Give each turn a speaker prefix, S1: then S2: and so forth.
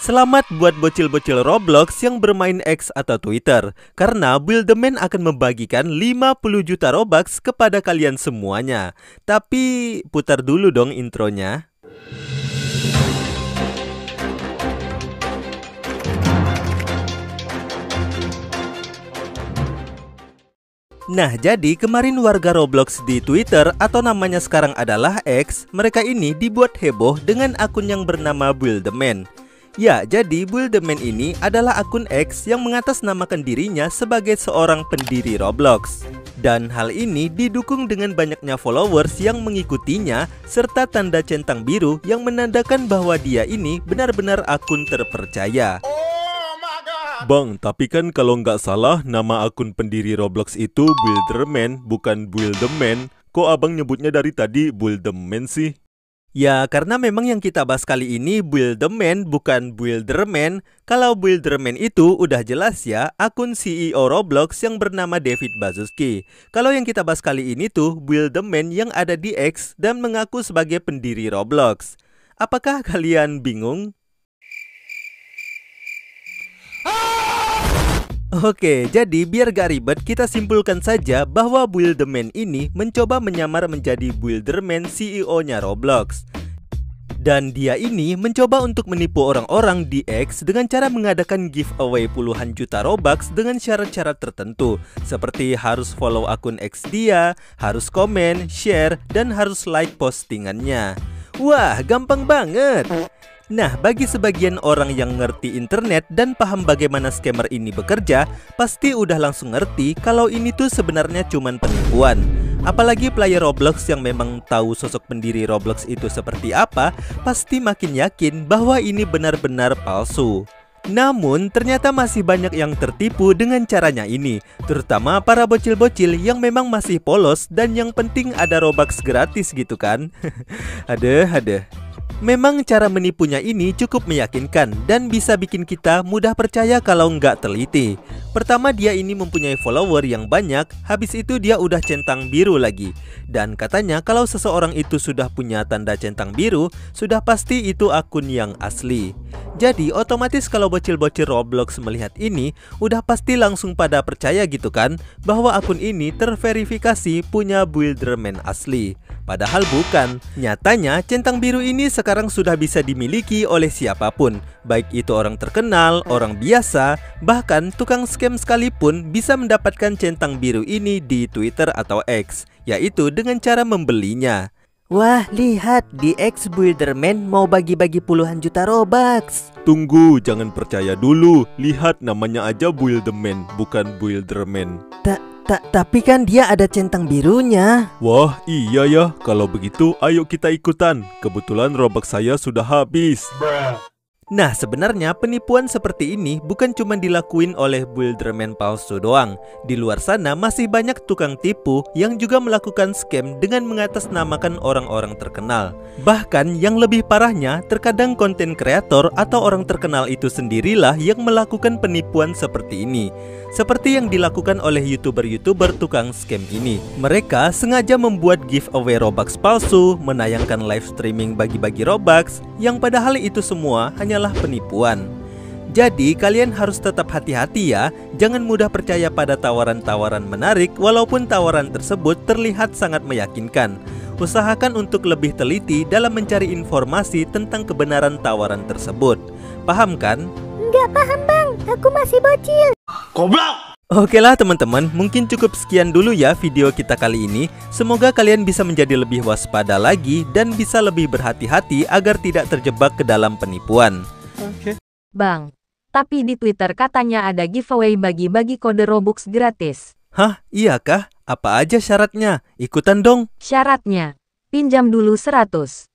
S1: Selamat buat bocil-bocil Roblox yang bermain X atau Twitter, karena Builderman akan membagikan 50 juta Robux kepada kalian semuanya. Tapi putar dulu dong intronya. Nah, jadi kemarin warga Roblox di Twitter atau namanya sekarang adalah X, mereka ini dibuat heboh dengan akun yang bernama Builderman. Ya, jadi Builderman ini adalah akun X yang mengatasnamakan dirinya sebagai seorang pendiri Roblox. Dan hal ini didukung dengan banyaknya followers yang mengikutinya serta tanda centang biru yang menandakan bahwa dia ini benar-benar akun terpercaya.
S2: Bang, tapi kan kalau nggak salah nama akun pendiri Roblox itu Builderman, bukan Builderman. Kok abang nyebutnya dari tadi Builderman sih?
S1: Ya, karena memang yang kita bahas kali ini Builderman bukan Builderman. Kalau Builderman itu udah jelas ya, akun CEO Roblox yang bernama David Baszucki. Kalau yang kita bahas kali ini tuh Builderman yang ada di X dan mengaku sebagai pendiri Roblox. Apakah kalian bingung? Oke, jadi biar gak ribet, kita simpulkan saja bahwa Builderman ini mencoba menyamar menjadi Builderman CEO-nya Roblox. Dan dia ini mencoba untuk menipu orang-orang di X dengan cara mengadakan giveaway puluhan juta Robux dengan syarat-syarat tertentu, seperti harus follow akun X dia, harus komen, share, dan harus like postingannya. Wah, gampang banget! Nah, bagi sebagian orang yang ngerti internet dan paham bagaimana scammer ini bekerja, pasti udah langsung ngerti kalau ini tuh sebenarnya cuman penipuan. Apalagi player Roblox yang memang tahu sosok pendiri Roblox itu seperti apa, pasti makin yakin bahwa ini benar-benar palsu. Namun, ternyata masih banyak yang tertipu dengan caranya ini, terutama para bocil-bocil yang memang masih polos dan yang penting ada Robux gratis gitu kan. Aduh. Memang cara menipunya ini cukup meyakinkan dan bisa bikin kita mudah percaya kalau nggak teliti. Pertama, dia ini mempunyai follower yang banyak, habis itu dia udah centang biru lagi. Dan katanya kalau seseorang itu sudah punya tanda centang biru, sudah pasti itu akun yang asli. Jadi otomatis kalau bocil-bocil Roblox melihat ini, udah pasti langsung pada percaya gitu kan, bahwa akun ini terverifikasi punya Builderman asli. Padahal bukan. Nyatanya centang biru ini sekarang sudah bisa dimiliki oleh siapapun, baik itu orang terkenal, orang biasa, bahkan tukang scam sekalipun bisa mendapatkan centang biru ini di Twitter atau X, yaitu dengan cara membelinya. Wah, lihat di X Builderman mau bagi-bagi puluhan juta Robux.
S2: Tunggu, jangan percaya dulu. Lihat namanya aja Builderman, bukan Builderman.
S1: Tapi kan dia ada centang birunya.
S2: Wah, iya ya. Kalau begitu, ayo kita ikutan. Kebetulan Robux saya sudah habis.
S1: Nah, sebenarnya penipuan seperti ini bukan cuma dilakuin oleh Builderman palsu doang. Di luar sana masih banyak tukang tipu yang juga melakukan scam dengan mengatasnamakan orang-orang terkenal. Bahkan yang lebih parahnya, terkadang konten kreator atau orang terkenal itu sendirilah yang melakukan penipuan seperti ini. Seperti yang dilakukan oleh YouTuber-YouTuber tukang scam ini. Mereka sengaja membuat giveaway Robux palsu, menayangkan live streaming bagi-bagi Robux, yang padahal itu semua hanyalah penipuan. Jadi kalian harus tetap hati-hati ya, jangan mudah percaya pada tawaran-tawaran menarik walaupun tawaran tersebut terlihat sangat meyakinkan. Usahakan untuk lebih teliti dalam mencari informasi tentang kebenaran tawaran tersebut. Paham kan?
S3: Nggak paham bang, aku masih bocil.
S2: Goblok!
S1: Oke lah teman-teman, mungkin cukup sekian dulu ya video kita kali ini. Semoga kalian bisa menjadi lebih waspada lagi dan bisa lebih berhati-hati agar tidak terjebak ke dalam penipuan.
S4: Bang, tapi di Twitter katanya ada giveaway bagi-bagi kode Robux gratis.
S1: Hah, iya kah? Apa aja syaratnya? Ikutan dong.
S4: Syaratnya, pinjam dulu 100.